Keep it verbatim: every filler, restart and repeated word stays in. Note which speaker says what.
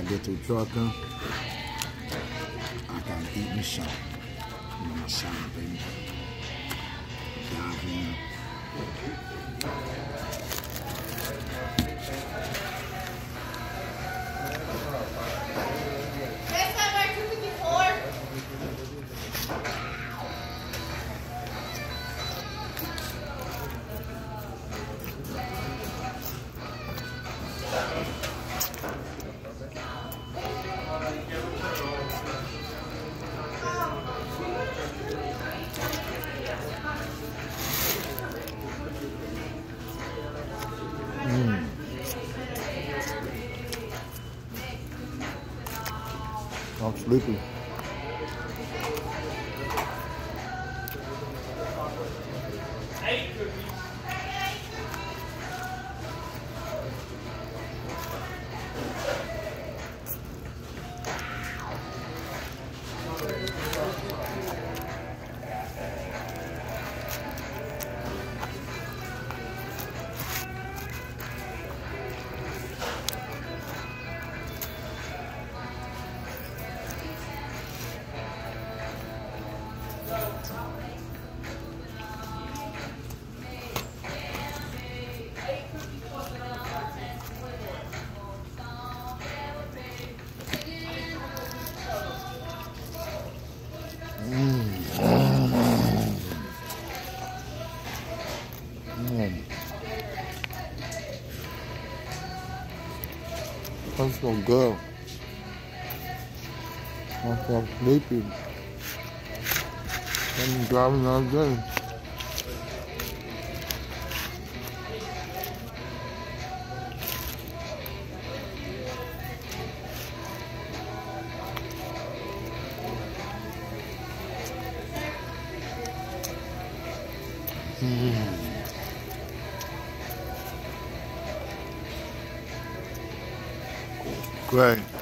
Speaker 1: get to trucking, I can eat and shower. You know, my shower, baby. Dive in. Mm. I'm sleepy. That's so good. I'm so sleepy. I'm driving all day. Mm. Great.